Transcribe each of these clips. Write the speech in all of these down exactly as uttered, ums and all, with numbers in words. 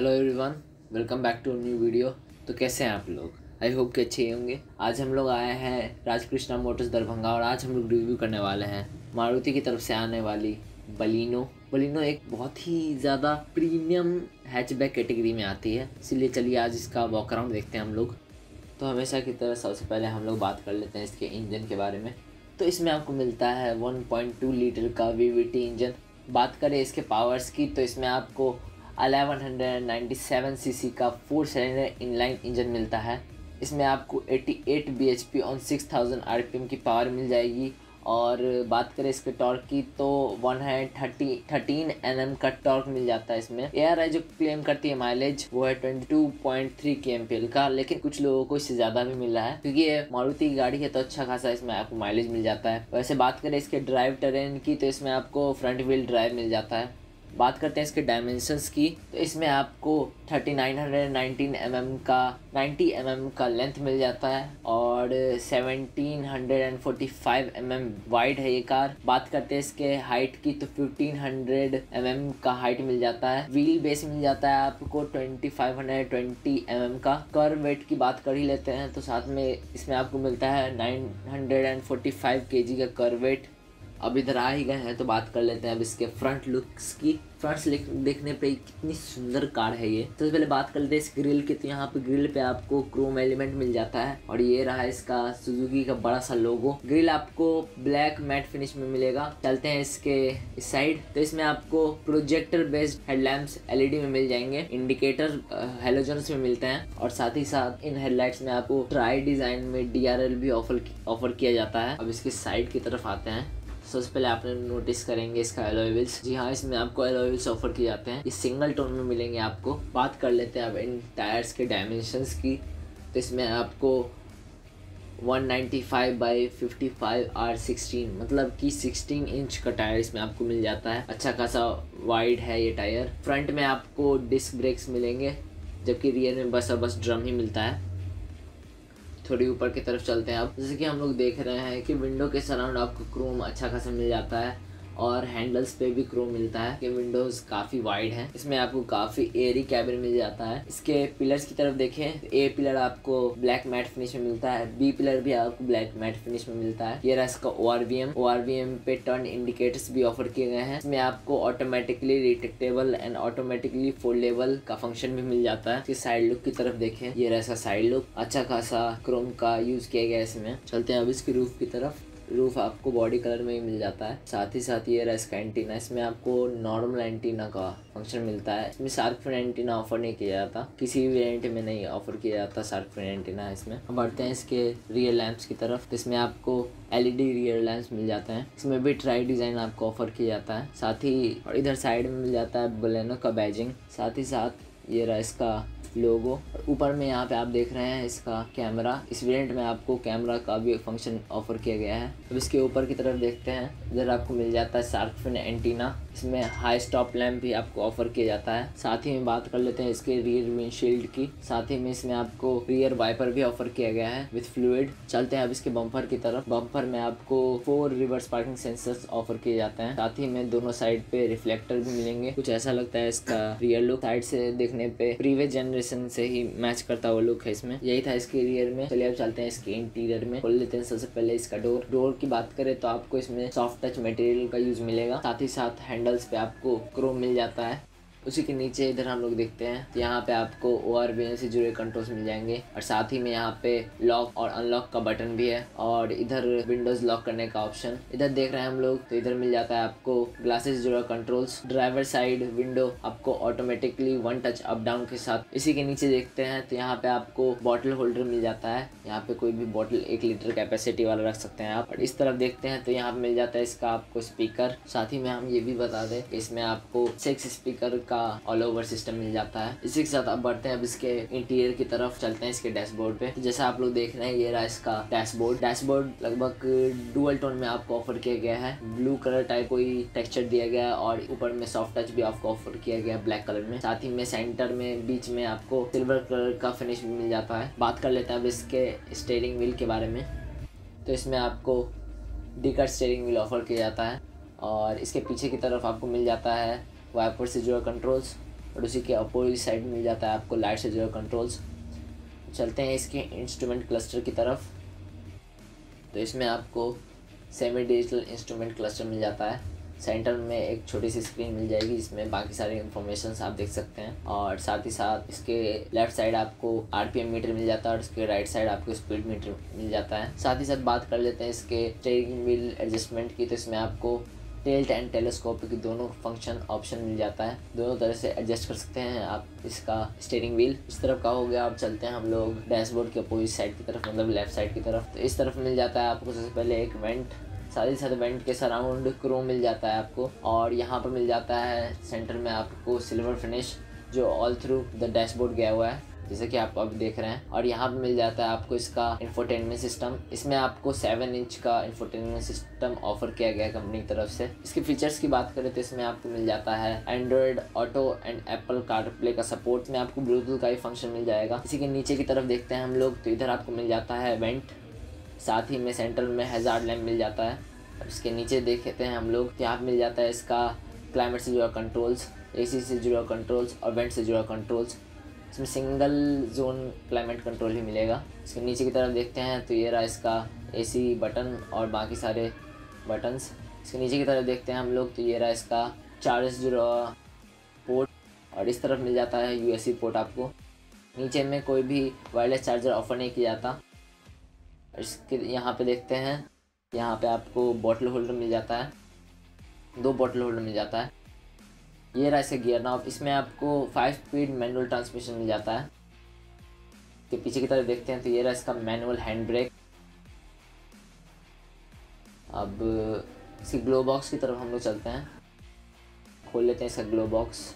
Hello everyone, welcome back to new video. तो कैसे हैं आप लोग? आई होप कि अच्छे ही होंगे। आज हम लोग आए हैं राजकृष्णा मोटर्स दरभंगा और आज हम लोग रिव्यू करने वाले हैं मारुति की तरफ से आने वाली बलिनो। बलिनो एक बहुत ही ज़्यादा प्रीमियम हैचबैक कैटेगरी में आती है, इसीलिए चलिए आज इसका वॉक अराउंड देखते हैं हम लोग। तो हमेशा की तरह सबसे पहले हम लोग बात कर लेते हैं इसके इंजन के बारे में। तो इसमें आपको मिलता है वन पॉइंट टू लीटर का वी वी टी इंजन। बात करें इसके पावर्स की तो इसमें आपको ग्यारह सौ सत्तानवे सीसी का फोर सिलेंडर इनलाइन इंजन मिलता है। इसमें आपको अट्ठासी B H P on six thousand R P M की पावर मिल जाएगी। और बात करें इसके टॉर्क की तो one thirty thirteen N M का टॉर्क मिल जाता है इसमें। ए आर आई जो क्लेम करती है माइलेज वो है twenty two point three K M P L का, लेकिन कुछ लोगों को इससे ज़्यादा भी मिल रहा है क्योंकि ये मारुति की गाड़ी है तो अच्छा खासा इसमें आपको माइलेज मिल जाता है। वैसे बात करें इसके ड्राइव टेरेन की तो इसमें आपको फ्रंट व्हील ड्राइव मिल जाता है। बात करते हैं इसके डायमेंशंस की तो इसमें आपको thirty nine hundred nineteen M M का नाइंटी एम एम का लेंथ मिल जाता है और seventeen hundred forty five M M wide है ये कार। बात करते हैं इसके हाइट की तो फिफ्टीन हंड्रेड एम एम का हाइट मिल जाता है। व्हील बेस मिल जाता है आपको twenty five hundred twenty M M का। कर्व वेट की बात कर ही लेते हैं तो साथ में इसमें आपको मिलता है नाइन हंड्रेड फोर्टी फाइव के जी का कर्व वेट। अब इधर आ ही गए हैं तो बात कर लेते हैं अब इसके फ्रंट लुक्स की। फ्रंट लुक देखने पे कितनी सुंदर कार है ये। तो पहले बात कर लेते हैं इस ग्रिल की तो यहाँ पे ग्रिल पे आपको क्रोम एलिमेंट मिल जाता है और ये रहा इसका सुजुकी का बड़ा सा लोगो। ग्रिल आपको ब्लैक मैट फिनिश में मिलेगा। चलते हैं इसके इस साइड तो इसमें आपको projector based headlamps L E D में मिल जाएंगे। इंडिकेटर हेलोजन्स में मिलते हैं और साथ ही साथ इन हेडलाइट्स में आपको ट्राई डिजाइन में डी आर एल भी ऑफर ऑफर किया जाता है। अब इसके साइड की तरफ आते हैं। सबसे पहले आपने नोटिस करेंगे इसका एलॉय व्हील्स। जी हाँ, इसमें आपको एलॉय व्हील्स ऑफर किए जाते हैं। ये सिंगल टोन में मिलेंगे आपको। बात कर लेते हैं अब इन टायर्स के डायमेंशंस की तो इसमें आपको one ninety five by fifty five R sixteen मतलब कि सिक्सटीन इंच का टायर इसमें आपको मिल जाता है। अच्छा खासा वाइड है ये टायर। फ्रंट में आपको डिस्क ब्रेक्स मिलेंगे जबकि रियर में बस और बस ड्रम ही मिलता है। थोड़ी ऊपर की तरफ चलते हैं अब। जैसे कि हम लोग देख रहे हैं कि विंडो के सराउंड आपको क्रोम अच्छा खासा मिल जाता है और हैंडल्स पे भी क्रोम मिलता है कि विंडोज काफ़ी वाइड हैं। इसमें आपको काफ़ी एयरी कैबिन मिल जाता है। इसके पिलर्स की तरफ देखें, ए पिलर आपको ब्लैक मैट फिनिश में मिलता है, बी पिलर भी आपको ब्लैक मैट फिनिश में मिलता है। ये रहा इसका O R V M. O R V M पे टर्न इंडिकेटर्स भी ऑफर किए गए हैं। इसमें आपको automatically retractable and automatically foldable का फंक्शन भी मिल जाता है। इसके साइड लुक की तरफ देखें, ये रहा इसका साइड लुक। अच्छा खासा क्रोम का यूज किया गया है इसमें। चलते हैं अब इसकी रूफ की तरफ। रूफ आपको बॉडी कलर में ही मिल जाता है। साथ ही साथ ये रहा इसका एंटीना। इसमें आपको नॉर्मल एंटीना का फंक्शन मिलता है। इसमें शार्क फिन एंटीना ऑफर नहीं किया जाता, किसी भी वेरिएंट में नहीं ऑफर किया जाता शार्क फिन एंटीना इसमें। अब बढ़ते हैं इसके रियर लैंप्स की तरफ। इसमें आपको L E D rear lamps मिल जाते हैं। इसमें भी ट्राई डिजाइन आपको ऑफर किया जाता है। साथ ही और इधर साइड में मिल जाता है बलेनो का बैजिंग। साथ ही साथ ये रहा इसका लोगो। ऊपर में यहाँ पे आप देख रहे हैं इसका कैमरा। इस वेरिएंट में आपको कैमरा का भी फंक्शन ऑफर किया गया है। अब इसके ऊपर की तरफ देखते हैं, इधर आपको मिल जाता है शार्क फिन एंटीना। इसमें हाई स्टॉप लैंप भी आपको ऑफर किया जाता है। साथ ही में बात कर लेते हैं इसके रियर विंडशील्ड की। साथ ही में इसमें आपको रियर वाइपर भी ऑफर किया गया है विथ फ्लूइड। चलते हैं अब इसके बम्पर की तरफ। बम्पर में आपको four reverse parking sensors offer किए जाते हैं। साथ ही में दोनों साइड पे रिफ्लेक्टर भी मिलेंगे। कुछ ऐसा लगता है इसका रियर लुक। साइड से देखने पे प्रीवियस जनरेशन से ही मैच करता हुआ लुक है इसमें। यही था इसके रियर में। चलिए अब चलते हैं इसके इंटीरियर में। खोल लेते हैं सबसे पहले इसका डोर। डोर की बात करें तो आपको इसमें सॉफ्ट टच मटेरियल का यूज मिलेगा। साथ ही साथ हैंडल्स पे आपको क्रोम मिल जाता है। उसी के नीचे इधर हम लोग देखते हैं तो यहाँ पे आपको ओ आर वी एम से जुड़े कंट्रोल्स मिल जाएंगे और साथ ही में यहाँ पे लॉक और अनलॉक का बटन भी है और इधर विंडोज लॉक करने का ऑप्शन। इधर देख रहे हैं हम लोग तो इधर मिल जाता है आपको ग्लासेस जुड़ा कंट्रोल्स। ड्राइवर साइड विंडो आपको automatically one touch up down के साथ। इसी के नीचे देखते हैं तो यहाँ पे आपको बॉटल होल्डर मिल जाता है। यहाँ पे कोई भी बॉटल एक लीटर कैपेसिटी वाला रख सकते हैं आप। और इस तरफ देखते हैं तो यहाँ पे मिल जाता है इसका आपको स्पीकर। साथ ही में हम ये भी बता दें इसमें आपको सिक्स स्पीकर का ऑल ओवर सिस्टम मिल जाता है। इसी के साथ अब बढ़ते हैं अब इसके इंटीरियर की तरफ। चलते हैं इसके डैशबोर्ड पे। तो जैसा आप लोग देख रहे हैं ये रहा इसका डैशबोर्ड। डैशबोर्ड लगभग डुअल टोन में आपको ऑफर किया गया है। ब्लू कलर टाइप कोई टेक्सचर दिया गया है और ऊपर में सॉफ्ट टच भी आपको ऑफर किया गया है ब्लैक कलर में। साथ ही में सेंटर में बीच में आपको सिल्वर कलर का फिनिश भी मिल जाता है। बात कर लेते हैं अब इसके स्टीयरिंग व्हील के बारे में। तो इसमें आपको D cut steering wheel offer किया जाता है और इसके पीछे की तरफ आपको मिल जाता है वाइपर से जुड़ा कंट्रोल्स। और उसी के अपोजिट साइड मिल जाता है आपको लाइट से जुड़े कंट्रोल्स। चलते हैं इसके इंस्ट्रूमेंट क्लस्टर की तरफ। तो इसमें आपको सेमी डिजिटल इंस्ट्रूमेंट क्लस्टर मिल जाता है। सेंटर में एक छोटी सी स्क्रीन मिल जाएगी जिसमें बाकी सारे इन्फॉर्मेशन आप देख सकते हैं, और साथ ही साथ इसके लेफ्ट साइड आपको आरपीएम मीटर मिल जाता है और इसके राइट साइड आपको स्पीड मीटर मिल जाता है। साथ ही साथ बात कर लेते हैं इसके स्टीयरिंग व्हील एडजस्टमेंट की। तो इसमें आपको टिल्ट एंड टेलीस्कोपिक की दोनों फंक्शन ऑप्शन मिल जाता है, दोनों तरह से एडजस्ट कर सकते हैं आप इसका स्टीयरिंग व्हील। इस तरफ का हो गया। अब चलते हैं हम लोग डैशबोर्ड के अपोजिट साइड की तरफ, मतलब लेफ्ट साइड की तरफ। तो इस तरफ मिल जाता है आपको सबसे पहले एक वेंट, साथ ही साथ वेंट के सराउंड क्रोम मिल जाता है आपको, और यहाँ पर मिल जाता है सेंटर में आपको सिल्वर फिनिश जो ऑल थ्रू द डैशबोर्ड गया हुआ है, जैसे कि आप अब देख रहे हैं। और यहाँ पे मिल जाता है आपको इसका इंफोटेनमेंट सिस्टम। इसमें आपको सेवन इंच का इंफोटेनमेंट सिस्टम ऑफर किया गया है कंपनी की तरफ से। इसके फीचर्स की बात करें तो इसमें आपको मिल जाता है Android Auto and Apple CarPlay का सपोर्ट में आपको ब्लूटूथ का भी फंक्शन मिल जाएगा। इसी के नीचे की तरफ देखते हैं हम लोग, तो इधर आपको मिल जाता है वेंट, साथ ही में सेंटर में हैजार्ड लैम्प मिल जाता है। अब इसके नीचे देखते हैं हम लोग, तो यहाँ मिल जाता है इसका क्लाइमेट से जुड़ा कंट्रोल्स, एसी से जुड़ा कंट्रोल्स और वेंट से जुड़ा कंट्रोल्स। इसमें सिंगल जोन क्लाइमेट कंट्रोल ही मिलेगा। इसके नीचे की तरफ देखते हैं तो ये रहा इसका एसी बटन और बाकी सारे बटन्स। इसके नीचे की तरफ देखते हैं हम लोग, तो ये रहा इसका चार्ज जुड़ा पोर्ट, और इस तरफ मिल जाता है यूएसबी पोर्ट आपको। नीचे में कोई भी वायरलेस चार्जर ऑफर नहीं किया जाता। इसके यहाँ पे देखते हैं, यहाँ पे आपको बॉटल होल्डर मिल जाता है, दो बॉटल होल्डर मिल जाता है। ये रहा इसका गियर नॉब, इसमें आपको फाइव स्पीड मैनुअल ट्रांसमिशन मिल जाता है। तो पीछे की तरफ देखते हैं तो ये रहा इसका मैनुअल हैंड ब्रेक। अब इसकी ग्लो बॉक्स की तरफ हम लोग चलते हैं, खोल लेते हैं इसका ग्लो बॉक्स।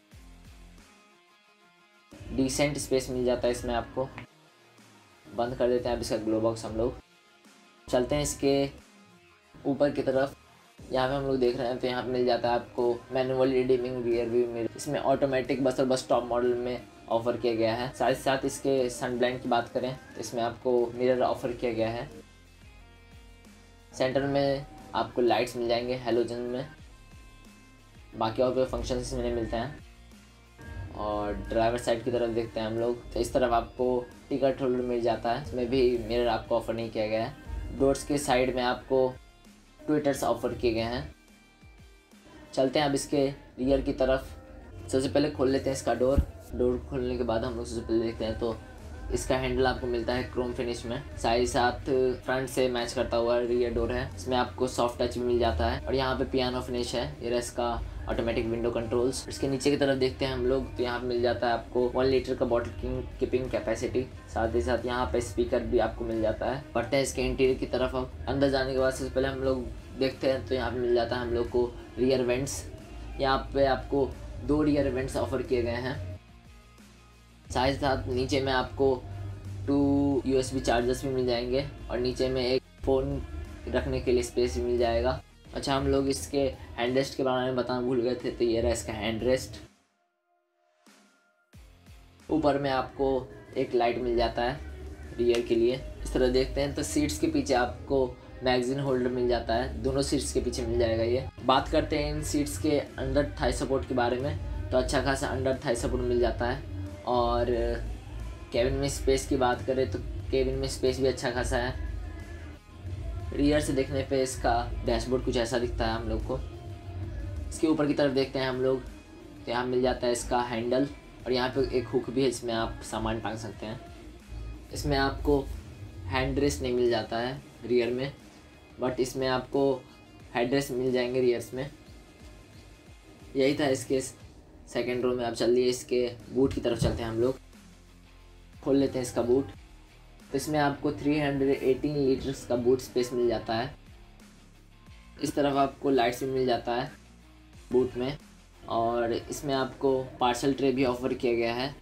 डिसेंट स्पेस मिल जाता है इसमें आपको। बंद कर देते हैं अब इसका ग्लो बॉक्स हम लोग। चलते हैं इसके ऊपर की तरफ। यहाँ पे हम लोग देख रहे हैं तो यहाँ पे मिल जाता है आपको manual redeeming rear view mirror. इसमें ऑटोमेटिक बस और बस टॉप मॉडल में ऑफर किया गया है। साथ ही साथ इसके सन ब्लाइंड की बात करें तो इसमें आपको मिरर ऑफर किया गया है। सेंटर में आपको लाइट्स मिल जाएंगे हेलोजन में, बाकी और कोई फंक्शन इसमें नहीं मिलते हैं। और ड्राइवर साइड की तरफ देखते हैं हम लोग, तो इस तरफ आपको टिकट होल्डर मिल जाता है, इसमें भी मिरर आपको ऑफर नहीं किया गया है। डोर्स के साइड में आपको ट्विटर्स ऑफर किए गए हैं। चलते हैं अब इसके रियर की तरफ। सबसे पहले खोल लेते हैं इसका डोर। डोर खोलने के बाद हम लोग सबसे पहले देखते हैं तो इसका हैंडल आपको मिलता है क्रोम फिनिश में, साथ ही साथ फ्रंट से मैच करता हुआ रियर डोर है। इसमें आपको सॉफ्ट टच भी मिल जाता है और यहाँ पे पियानो फिनिश है। ये रहा इसका ऑटोमेटिक विंडो कंट्रोल्स। इसके नीचे की तरफ देखते हैं हम लोग, तो यहाँ पे मिल जाता है आपको वन लीटर का बॉटल कीपिंग कैपेसिटी, साथ ही साथ यहाँ पे स्पीकर भी आपको मिल जाता है। बढ़ते हैं इसके इंटीरियर की तरफ। अब अंदर जाने के बाद सबसे पहले हम लोग देखते हैं तो यहाँ पे मिल जाता है हम लोग को रियर वेंट्स। यहाँ पे आपको दो रियर वेंट्स ऑफर किए गए हैं। साथ ही साथ नीचे में आपको टू यूएसबी चार्जर्स भी मिल जाएंगे और नीचे में एक फ़ोन रखने के लिए स्पेस भी मिल जाएगा। अच्छा, हम लोग इसके हैंड रेस्ट के बारे में बताना भूल गए थे, तो ये रहा इसका हैंड रेस्ट। ऊपर में आपको एक लाइट मिल जाता है रियर के लिए। इस तरह देखते हैं तो सीट्स के पीछे आपको मैगजीन होल्डर मिल जाता है, दोनों सीट्स के पीछे मिल जाएगा ये। बात करते हैं इन सीट्स के अंडर थाई सपोर्ट के बारे में, तो अच्छा खासा अंडर थाई सपोर्ट मिल जाता है। और केबिन में स्पेस की बात करें तो केबिन में स्पेस भी अच्छा खासा है। रियर से देखने पे इसका डैशबोर्ड कुछ ऐसा दिखता है हम लोग को। इसके ऊपर की तरफ देखते हैं हम लोग, तो यहाँ मिल जाता है इसका हैंडल और यहाँ पे एक हुक भी है जिसमें आप सामान टांग सकते हैं। इसमें आपको हैंड रेस्ट नहीं मिल जाता है रियर में, बट इसमें आपको हेड रेस्ट मिल जाएंगे रियर्स में। यही था इसके सेकेंड रो में। अब चलिए इसके बूट की तरफ चलते हैं हम लोग, खोल लेते हैं इसका बूट। तो इसमें आपको तीन सौ अठारह लीटर्स का बूट स्पेस मिल जाता है। इस तरफ आपको लाइट्स भी मिल जाता है बूट में, और इसमें आपको पार्सल ट्रे भी ऑफर किया गया है।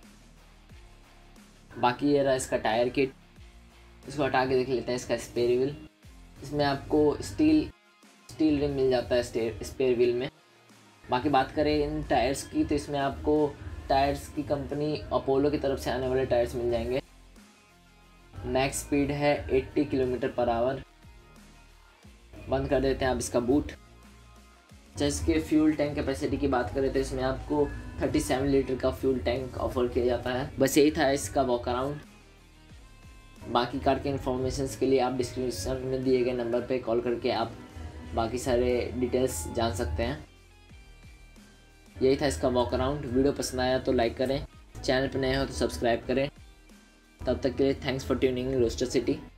बाकी ये रहा इसका टायर किट। इसको हटा के देख लेते हैं इसका स्पेयर व्हील। इसमें आपको स्टील स्टील रिम मिल जाता है स्पेयर व्हील में। बाकी बात करें इन टायर्स की, तो इसमें आपको टायर्स की कंपनी अपोलो की तरफ से आने वाले टायर्स मिल जाएंगे। मैक्स स्पीड है अस्सी किलोमीटर पर आवर। बंद कर देते हैं अब इसका बूट। जैसे इसके फ्यूल टैंक कैपेसिटी की बात करें तो इसमें आपको सैंतीस लीटर का फ्यूल टैंक ऑफर किया जाता है। बस यही था इसका वॉक अराउंड। बाकी कार के इन्फॉर्मेशन के लिए आप डिस्क्रिप्शन में दिए गए नंबर पे कॉल करके आप बाकी सारे डिटेल्स जान सकते हैं। यही था इसका वॉक अराउंड। वीडियो पसंद आया तो लाइक करें, चैनल पर नए हो तो सब्सक्राइब करें। तब तक के लिए thanks for tuning in Roster city.